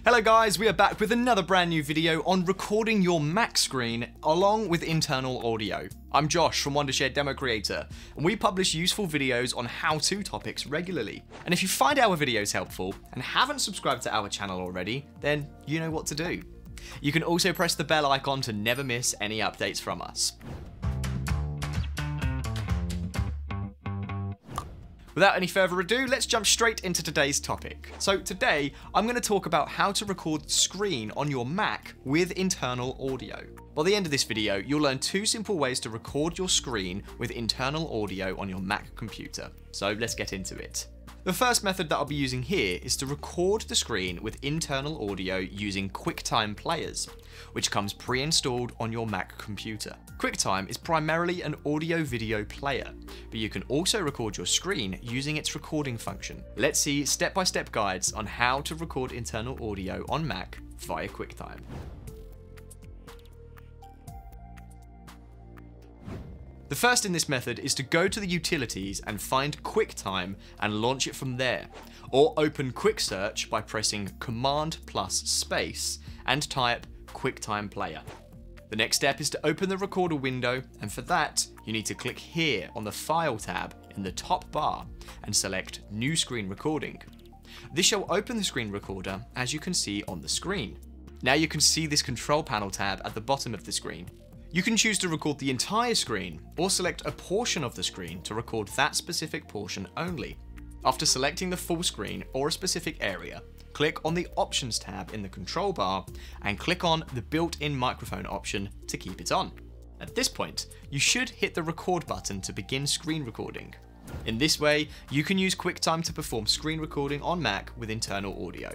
Hello guys, we are back with another brand new video on recording your Mac screen along with internal audio. I'm Josh from Wondershare DemoCreator, and we publish useful videos on how-to topics regularly. And if you find our videos helpful and haven't subscribed to our channel already, then you know what to do. You can also press the bell icon to never miss any updates from us. Without any further ado, let's jump straight into today's topic. So today, I'm going to talk about how to record the screen on your Mac with internal audio. By the end of this video, you'll learn two simple ways to record your screen with internal audio on your Mac computer. So let's get into it. The first method that I'll be using here is to record the screen with internal audio using QuickTime players, which comes pre-installed on your Mac computer. QuickTime is primarily an audio-video player, but you can also record your screen using its recording function. Let's see step-by-step guides on how to record internal audio on Mac via QuickTime. The first in this method is to go to the utilities and find QuickTime and launch it from there, or open Quick Search by pressing Command plus space and type QuickTime Player. The next step is to open the recorder window, and for that you need to click here on the File tab in the top bar and select New Screen Recording. This shall open the screen recorder as you can see on the screen. Now you can see this control panel tab at the bottom of the screen. You can choose to record the entire screen or select a portion of the screen to record that specific portion only. After selecting the full screen or a specific area, click on the Options tab in the control bar and click on the built-in microphone option to keep it on. At this point, you should hit the record button to begin screen recording. In this way, you can use QuickTime to perform screen recording on Mac with internal audio.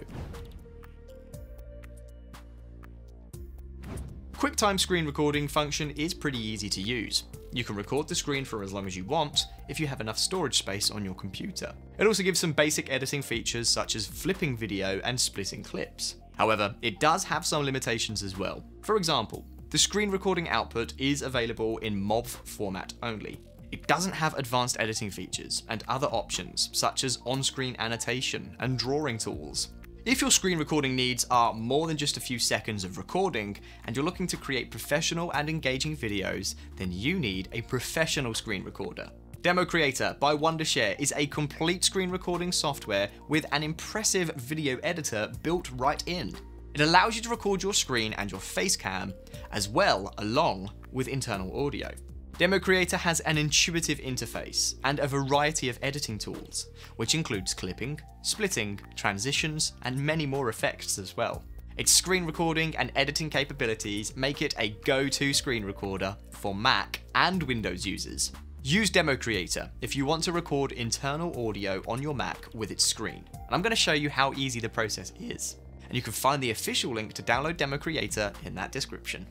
QuickTime screen recording function is pretty easy to use. You can record the screen for as long as you want if you have enough storage space on your computer. It also gives some basic editing features such as flipping video and splitting clips. However, it does have some limitations as well. For example, the screen recording output is available in MOV format only. It doesn't have advanced editing features and other options such as on-screen annotation and drawing tools. If your screen recording needs are more than just a few seconds of recording and you're looking to create professional and engaging videos, then you need a professional screen recorder. DemoCreator by Wondershare is a complete screen recording software with an impressive video editor built right in. It allows you to record your screen and your face cam as well along with internal audio. DemoCreator has an intuitive interface and a variety of editing tools, which includes clipping, splitting, transitions, and many more effects as well. Its screen recording and editing capabilities make it a go-to screen recorder for Mac and Windows users. Use DemoCreator if you want to record internal audio on your Mac with its screen, and I'm going to show you how easy the process is. And you can find the official link to download DemoCreator in that description.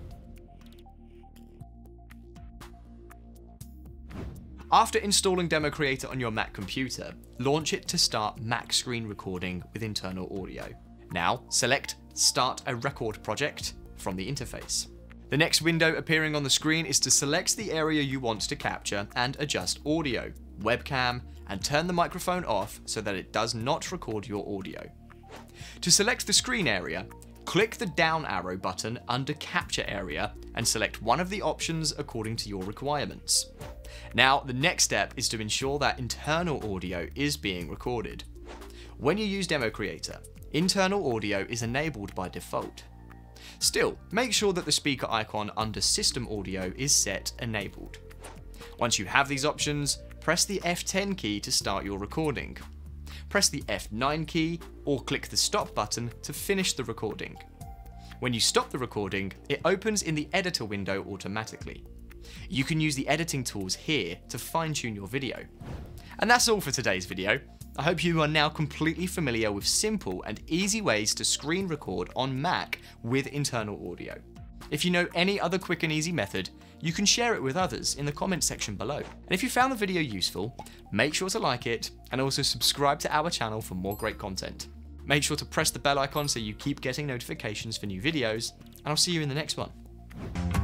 After installing DemoCreator on your Mac computer, launch it to start Mac screen recording with internal audio. Now, select Start a Record Project from the interface. The next window appearing on the screen is to select the area you want to capture and adjust audio, webcam, and turn the microphone off so that it does not record your audio. To select the screen area, click the down arrow button under Capture Area and select one of the options according to your requirements. Now, the next step is to ensure that internal audio is being recorded. When you use DemoCreator, internal audio is enabled by default. Still, make sure that the speaker icon under System Audio is set enabled. Once you have these options, press the F10 key to start your recording. Press the F9 key or click the stop button to finish the recording. When you stop the recording, it opens in the editor window automatically. You can use the editing tools here to fine-tune your video. And that's all for today's video. I hope you are now completely familiar with simple and easy ways to screen record on Mac with internal audio. If you know any other quick and easy method, you can share it with others in the comments section below. And if you found the video useful, make sure to like it and also subscribe to our channel for more great content. Make sure to press the bell icon so you keep getting notifications for new videos, and I'll see you in the next one.